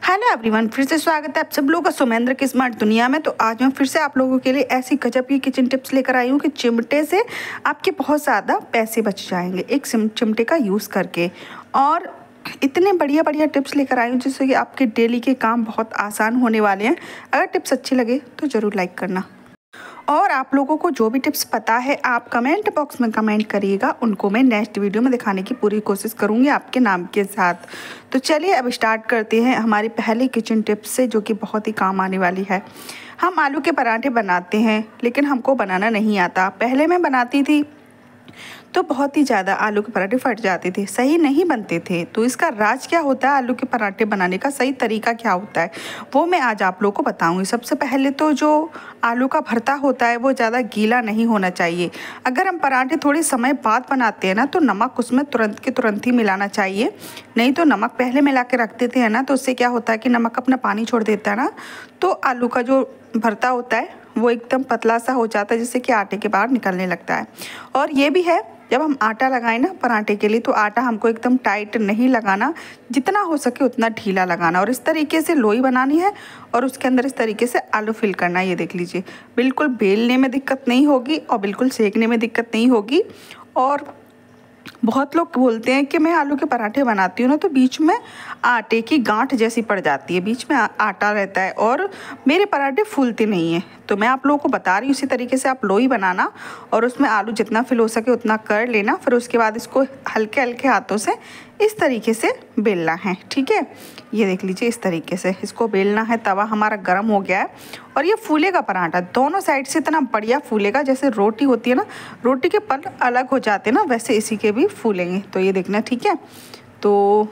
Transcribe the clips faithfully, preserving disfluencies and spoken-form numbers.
Hello everyone, फिर से स्वागत है आप सब लोगों का सुमेंद्र की स्मार्ट दुनिया में। तो आज मैं फिर से आप लोगों के लिए ऐसी गजब की किचन टिप्स लेकर आई हूँ कि चिमटे से आपके बहुत ज़्यादा पैसे बच जाएंगे एक चिमटे का यूज़ करके। और इतने बढ़िया बढ़िया टिप्स लेकर आई हूँ जिससे कि आपके डेली के काम बहुत आसान होने वाले हैं। अगर टिप्स अच्छी लगे तो ज़रूर लाइक करना, और आप लोगों को जो भी टिप्स पता है आप कमेंट बॉक्स में कमेंट करिएगा, उनको मैं नेक्स्ट वीडियो में दिखाने की पूरी कोशिश करूँगी आपके नाम के साथ। तो चलिए अब स्टार्ट करते हैं हमारी पहली किचन टिप्स से, जो कि बहुत ही काम आने वाली है। हम आलू के पराठे बनाते हैं लेकिन हमको बनाना नहीं आता। पहले मैं बनाती थी तो बहुत ही ज़्यादा आलू के पराठे फट जाते थे, सही नहीं बनते थे। तो इसका राज क्या होता है, आलू के पराठे बनाने का सही तरीका क्या होता है, वो मैं आज आप लोगों को बताऊंगी। सबसे पहले तो जो आलू का भरता होता है वो ज़्यादा गीला नहीं होना चाहिए। अगर हम पराठे थोड़े समय बाद बनाते हैं ना तो नमक उसमें तुरंत के तुरंत ही मिलाना चाहिए, नहीं तो नमक पहले मिला के रख देते हैं ना तो उससे क्या होता है कि नमक अपना पानी छोड़ देता है ना, तो आलू का जो भरता होता है वो एकदम पतला सा हो जाता है, जिससे कि आटे के बाहर निकलने लगता है। और ये भी है, जब हम आटा लगाएं ना पराठे के लिए तो आटा हमको एकदम टाइट नहीं लगाना, जितना हो सके उतना ढीला लगाना। और इस तरीके से लोई बनानी है और उसके अंदर इस तरीके से आलू फिल करना है। ये देख लीजिए, बिल्कुल बेलने में दिक्कत नहीं होगी और बिल्कुल सेकने में दिक्कत नहीं होगी। और बहुत लोग बोलते हैं कि मैं आलू के पराठे बनाती हूँ ना तो बीच में आटे की गांठ जैसी पड़ जाती है, बीच में आटा रहता है और मेरे पराठे फूलते नहीं हैं। तो मैं आप लोगों को बता रही हूँ इसी तरीके से आप लोई बनाना और उसमें आलू जितना फिल हो सके उतना कर लेना। फिर उसके बाद इसको हल्के हल्के हाथों से इस तरीके से बेलना है, ठीक है। ये देख लीजिए, इस तरीके से इसको बेलना है। तवा हमारा गर्म हो गया है और ये फूलेगा पराठा, दोनों साइड से इतना बढ़िया फूलेगा। जैसे रोटी होती है ना, रोटी के पल अलग हो जाते हैं ना, वैसे इसी के भी फूलेंगे। तो ये देखना, ठीक है। तो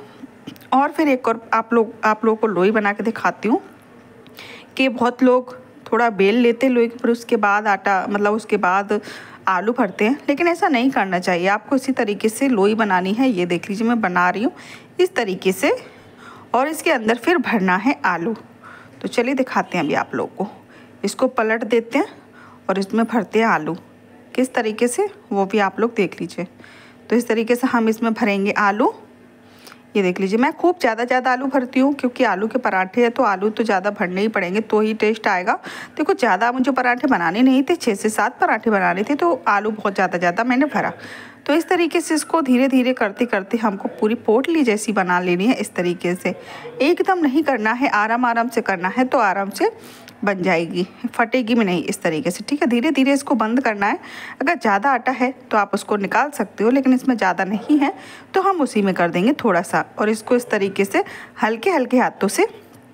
और फिर एक और आप लोग आप लोगों को लोई बना के दिखाती हूँ कि बहुत लोग थोड़ा बेल लेते हैं लोई, फिर उसके बाद आटा मतलब उसके बाद आलू भरते हैं, लेकिन ऐसा नहीं करना चाहिए। आपको इसी तरीके से लोई बनानी है। ये देख लीजिए, मैं बना रही हूँ इस तरीके से और इसके अंदर फिर भरना है आलू। तो चलिए दिखाते हैं अभी आप लोगों को। इसको पलट देते हैं और इसमें भरते हैं आलू किस तरीके से, वो भी आप लोग देख लीजिए। तो इस तरीके से हम इसमें भरेंगे आलू। ये देख लीजिए, मैं खूब ज़्यादा ज़्यादा आलू भरती हूँ क्योंकि आलू के पराठे हैं तो आलू तो ज़्यादा भरने ही पड़ेंगे तो ही टेस्ट आएगा। देखो ज़्यादा मुझे पराठे बनाने नहीं थे, छः से सात पराठे बनाने थे तो आलू बहुत ज़्यादा ज़्यादा मैंने भरा। तो इस तरीके से इसको धीरे धीरे करते करते हमको पूरी पोटली जैसी बना लेनी है। इस तरीके से एकदम नहीं करना है, आराम आराम से करना है तो आराम से बन जाएगी, फटेगी भी नहीं। इस तरीके से, ठीक है। धीरे धीरे इसको बंद करना है। अगर ज़्यादा आटा है तो आप उसको निकाल सकते हो, लेकिन इसमें ज़्यादा नहीं है तो हम उसी में कर देंगे थोड़ा सा। और इसको इस तरीके से हल्के हल्के हाथों से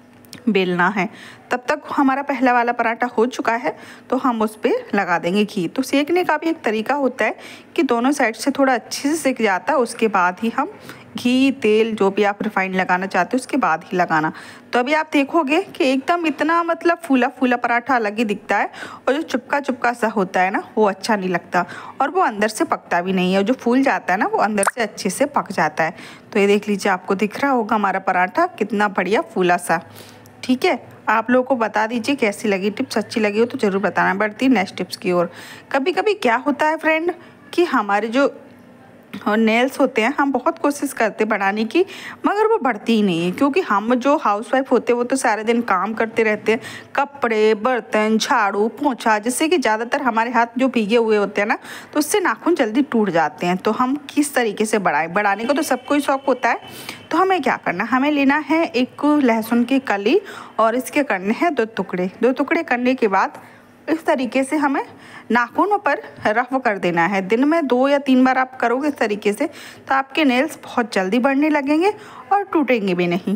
बेलना है। तब तक हमारा पहला वाला पराठा हो चुका है तो हम उस पर लगा देंगे घी। तो सेकने का भी एक तरीका होता है कि दोनों साइड से थोड़ा अच्छे से सेक जाता है, उसके बाद ही हम घी तेल जो भी आप रिफाइंड लगाना चाहते हो उसके बाद ही लगाना। तो अभी आप देखोगे कि एकदम इतना मतलब फूला फूला पराठा अलग ही दिखता है और जो चुपका चुपका सा होता है ना वो अच्छा नहीं लगता और वो अंदर से पकता भी नहीं है। और जो फूल जाता है ना वो अंदर से अच्छे से पक जाता है। तो ये देख लीजिए, आपको दिख रहा होगा हमारा पराठा कितना बढ़िया फूला सा, ठीक है। आप लोगों को बता दीजिए कैसी लगी टिप्स, अच्छी लगी हो तो ज़रूर बताना। बढ़ती नेक्स्ट टिप्स की ओर। कभी कभी क्या होता है फ्रेंड कि हमारे जो और नेल्स होते हैं, हम बहुत कोशिश करते बढ़ाने की मगर वो बढ़ती ही नहीं है, क्योंकि हम जो हाउसवाइफ होते हैं वो तो सारे दिन काम करते रहते हैं, कपड़े बर्तन झाड़ू पोंछा, जिससे कि ज़्यादातर हमारे हाथ जो भीगे हुए होते हैं ना तो उससे नाखून जल्दी टूट जाते हैं। तो हम किस तरीके से बढ़ाएं, बढ़ाने को तो सबको ही शौक होता है। तो हमें क्या करना, हमें लेना है एक लहसुन की कली और इसके करने हैं दो टुकड़े। दो टुकड़े करने के बाद इस तरीके से हमें नाखूनों पर रफ कर देना है। दिन में दो या तीन बार आप करोगे इस तरीके से तो आपके नेल्स बहुत जल्दी बढ़ने लगेंगे और टूटेंगे भी नहीं।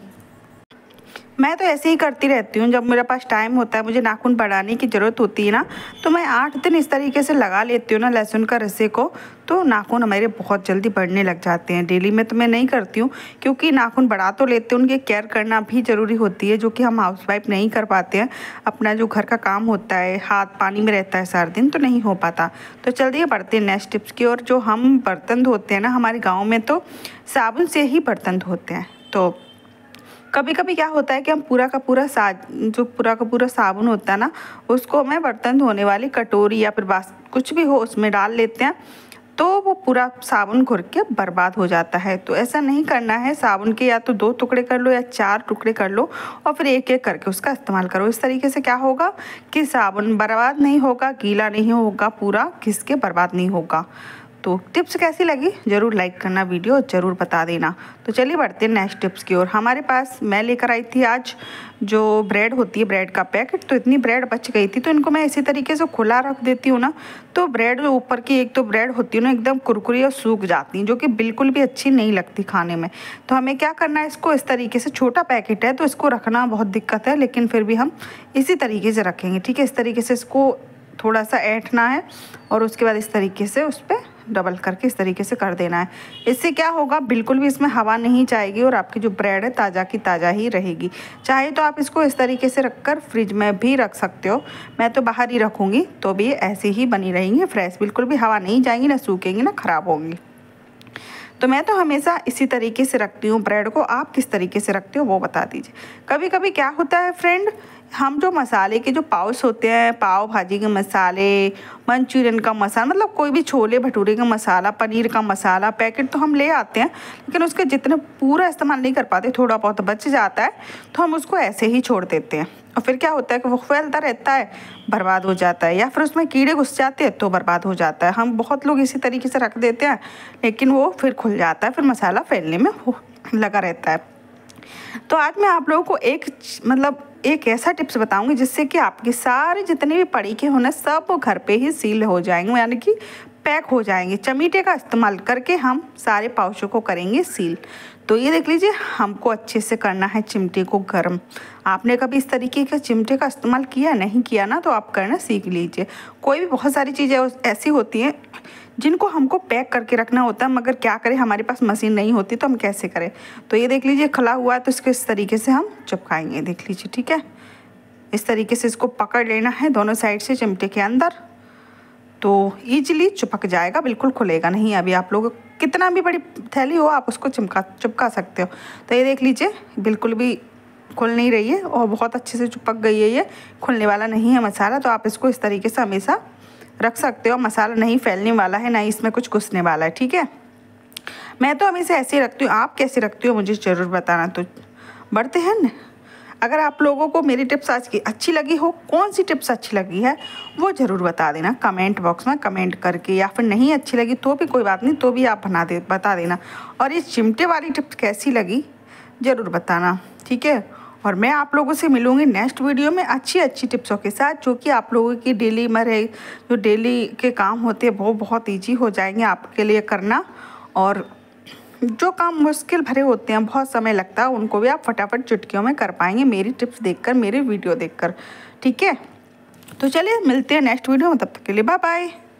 मैं तो ऐसे ही करती रहती हूँ, जब मेरे पास टाइम होता है, मुझे नाखून बढ़ाने की ज़रूरत होती है ना तो मैं आठ दिन इस तरीके से लगा लेती हूँ ना लहसुन का रस्से को, तो नाखून हमारे बहुत जल्दी बढ़ने लग जाते हैं। डेली में तो मैं नहीं करती हूँ क्योंकि नाखून बढ़ा तो लेते हैं, उनकी केयर करना भी ज़रूरी होती है जो कि हम हाउसवाइफ नहीं कर पाते हैं। अपना जो घर का काम होता है, हाथ पानी में रहता है सारा दिन, तो नहीं हो पाता। तो चलिए बढ़ते हैं नेक्स्ट टिप्स की ओर। जो हम बर्तन धोते हैं ना, हमारे गाँव में तो साबुन से ही बर्तन धोते हैं। तो कभी कभी क्या होता है कि हम पूरा का पूरा सा जो पूरा का पूरा साबुन होता है ना उसको मैं बर्तन धोने वाली कटोरी या फिर बास कुछ भी हो उसमें डाल लेते हैं तो वो पूरा साबुन घुर के बर्बाद हो जाता है। तो ऐसा नहीं करना है, साबुन के या तो दो टुकड़े कर लो या चार टुकड़े कर लो और फिर एक एक करके उसका इस्तेमाल करो। इस तरीके से क्या होगा कि साबुन बर्बाद नहीं होगा, गीला नहीं होगा, पूरा घिस के बर्बाद नहीं होगा। तो टिप्स कैसी लगी ज़रूर लाइक करना, वीडियो ज़रूर बता देना। तो चलिए बढ़ते हैं नेक्स्ट टिप्स की ओर। हमारे पास मैं लेकर आई थी आज जो ब्रेड होती है, ब्रेड का पैकेट। तो इतनी ब्रेड बच गई थी, तो इनको मैं इसी तरीके से खुला रख देती हूँ ना, तो ब्रेड जो ऊपर की एक तो ब्रेड होती है ना एकदम कुरकुरी और सूख जाती है, जो कि बिल्कुल भी अच्छी नहीं लगती खाने में। तो हमें क्या करना है, इसको इस तरीके से, छोटा पैकेट है तो इसको रखना बहुत दिक्कत है, लेकिन फिर भी हम इसी तरीके से रखेंगे। ठीक है, इस तरीके से इसको थोड़ा सा ऐंठना है और उसके बाद इस तरीके से उस पर डबल करके इस तरीके से कर देना है। इससे क्या होगा, बिल्कुल भी इसमें हवा नहीं जाएगी और आपकी जो ब्रेड है ताज़ा की ताज़ा ही रहेगी। चाहे तो आप इसको इस तरीके से रखकर फ्रिज में भी रख सकते हो, मैं तो बाहर ही रखूँगी, तो भी ऐसे ही बनी रहेंगी फ्रेश, बिल्कुल भी हवा नहीं जाएंगी, ना सूखेंगी ना ख़राब होंगी। तो मैं तो हमेशा इसी तरीके से रखती हूँ ब्रेड को। आप किस तरीके से रखते हो वो बता दीजिए। कभी कभी क्या होता है फ्रेंड, हम जो मसाले के जो पाउच होते हैं, पाव भाजी के मसाले, मंचूरियन का मसाला, मतलब कोई भी छोले भटूरे का मसाला, पनीर का मसाला पैकेट तो हम ले आते हैं, लेकिन उसके जितने पूरा इस्तेमाल नहीं कर पाते, थोड़ा बहुत बच जाता है, तो हम उसको ऐसे ही छोड़ देते हैं। और फिर क्या होता है कि वो फैलता रहता है, बर्बाद हो जाता है, या फिर उसमें कीड़े घुस जाते हैं तो बर्बाद हो जाता है। हम बहुत लोग इसी तरीके से रख देते हैं, लेकिन वो फिर खुल जाता है, फिर मसाला फैलने में लगा रहता है। तो आज मैं आप लोगों को एक मतलब एक ऐसा टिप्स बताऊंगी जिससे कि आपके सारे जितने भी पड़ी के होने सब घर पे ही सील हो जाएंगे, यानी कि पैक हो जाएंगे। चमीटे का इस्तेमाल करके हम सारे पाउचों को करेंगे सील। तो ये देख लीजिए, हमको अच्छे से करना है चिमटे को गर्म। आपने कभी इस तरीके के चिमटे का इस्तेमाल किया नहीं किया ना, तो आप करना सीख लीजिए। कोई भी बहुत सारी चीज़ें ऐसी होती हैं जिनको हमको पैक करके रखना होता है, मगर क्या करें, हमारे पास मशीन नहीं होती तो हम कैसे करें। तो ये देख लीजिए खुला हुआ है, तो इसको इस तरीके से हम चिपकाएंगे, देख लीजिए। ठीक है, इस तरीके से इसको पकड़ लेना है दोनों साइड से चिमटे के अंदर, तो ईजिली चिपक जाएगा, बिल्कुल खुलेगा नहीं। अभी आप लोग कितना भी बड़ी थैली हो आप उसको चिपका चिपका सकते हो। तो ये देख लीजिए बिल्कुल भी खुल नहीं रही है और बहुत अच्छे से चिपक गई है, ये खुलने वाला नहीं है मसाला। तो आप इसको इस तरीके से हमेशा रख सकते हो, मसाला नहीं फैलने वाला है, ना ही इसमें कुछ घुसने वाला है। ठीक है, मैं तो हमेशा ऐसे ही रखती हूँ, आप कैसे रखती हो मुझे ज़रूर बताना। तो बढ़ते हैं न, अगर आप लोगों को मेरी टिप्स आज की अच्छी लगी हो, कौन सी टिप्स अच्छी लगी है वो ज़रूर बता देना कमेंट बॉक्स में कमेंट करके, या फिर नहीं अच्छी लगी तो भी कोई बात नहीं, तो भी आप बना दे बता देना। और ये चिमटे वाली टिप्स कैसी लगी ज़रूर बताना। ठीक है, और मैं आप लोगों से मिलूँगी नेक्स्ट वीडियो में अच्छी अच्छी टिप्सों के साथ, जो कि आप लोगों की डेली में रहे जो डेली के काम होते हैं वो बहुत ईजी हो जाएंगे आपके लिए करना। और जो काम मुश्किल भरे होते हैं, बहुत समय लगता है, उनको भी आप फटाफट चुटकियों में कर पाएंगे मेरी टिप्स देखकर, मेरी वीडियो देखकर। ठीक है, तो चलिए मिलते हैं नेक्स्ट वीडियो में, तब तक के लिए बाय बाय।